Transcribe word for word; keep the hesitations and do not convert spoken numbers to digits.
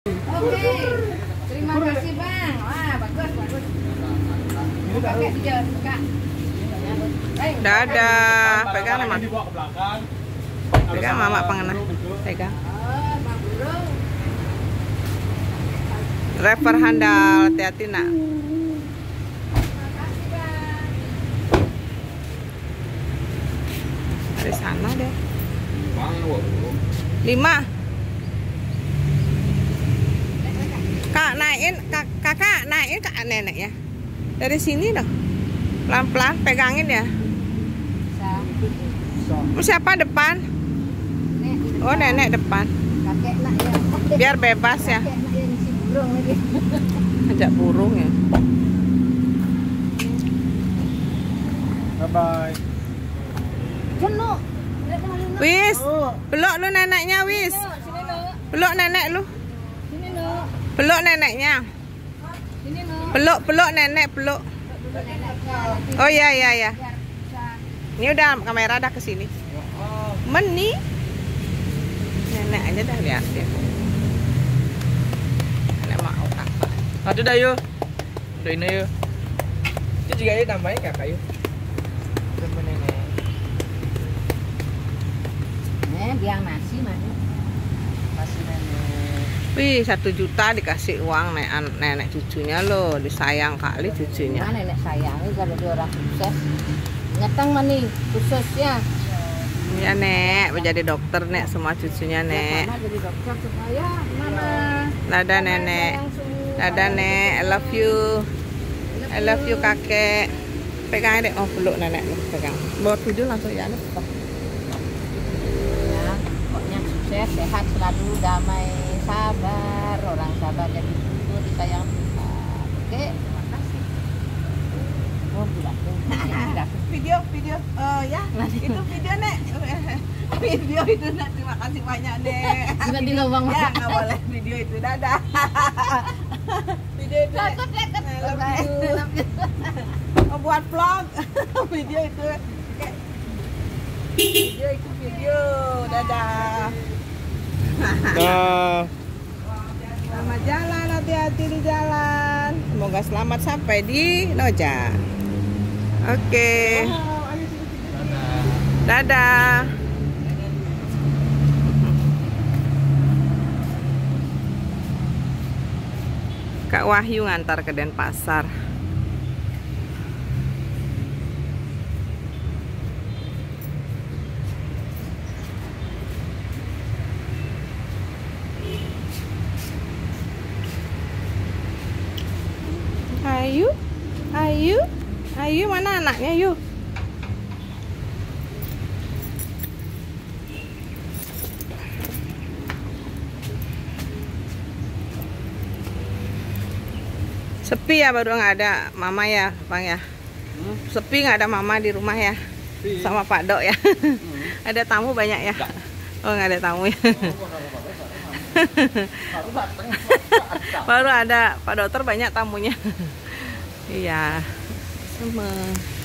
Oke, terima kasih Bang. Wah, bagus, bagus. Pakai dia, buka. Dadah, pegang Mama. Dibawa ke belakang. Pegang Mama pengenah. Pegang. Oh, Bang Burung. Driver handal, hati-hati nak. Terima kasih Bang. Dari sana deh. Bang, Lima. Kak naikin, kak, kakak naikin kak nenek ya. Dari sini dong. Pelan-pelan pegangin ya. Bisa. Siapa depan? Nek, di depan. Oh nenek depan. Kakek nak ya. Biar bebas ya. Kakek nak yang si burung lagi. Ajak burung ya. bye bye. Jenuh. Wis, peluk lu neneknya wis. Sini lu. Peluk nenek lu. Sini lu. Peluk neneknya. Sini lu. Peluk, peluk nenek, peluk. Oh iya iya ya. Ini udah kamera dah ke sini. Meni. Nenek aja dah lihat ya. Nenek mau kakak. Satu dah yuk. Udah ini yuk. Itu juga ya tambahin kakak yuk. Sama nenek. Nih, biang nasi mana? Kasih nenek. Wih, satu juta dikasih uang nenek, nenek cucunya loh. Disayang kali cucunya. Mana nenek sayangi kalau dia orang sukses. Ngetang mani khususnya. Ya nek, menjadi dokter nek semua cucunya nek. Mama jadi dokter supaya mama. Dadah nenek. Dadah nek, I love you. I love you kakek. Pegang deh, oh peluk nenek lu, pegang. Bawa video langsung ya. Ya, pokoknya sukses, sehat selalu, damai, sabar, orang sabar jadi itu disayang Tuhan. Oke, terima kasih. Oh, bulan. Video, video, oh ya, itu video nek. Video itu nek, terima kasih banyak nek. Sudah dilobang. Ya nggak boleh video itu, dadah. Video itu nek. I love you. Oh, buat vlog. Video itu. Kayak- Video itu video, dadah. Dah. Selamat jalan, hati-hati di jalan. Semoga selamat sampai di Loja. Oke. Dadah. Kak Wahyu ngantar ke Denpasar. Ayu, Ayu, Ayu mana anaknya Yu? Sepi ya, baru nggak ada mama ya Bang ya. Hmm? Sepi nggak ada mama di rumah ya. Sepi. Sama Pak Dok ya. Hmm. Ada tamu banyak ya. Enggak. Oh nggak ada tamu ya. Baru ada Pak Dokter banyak tamunya. Iya. Sama.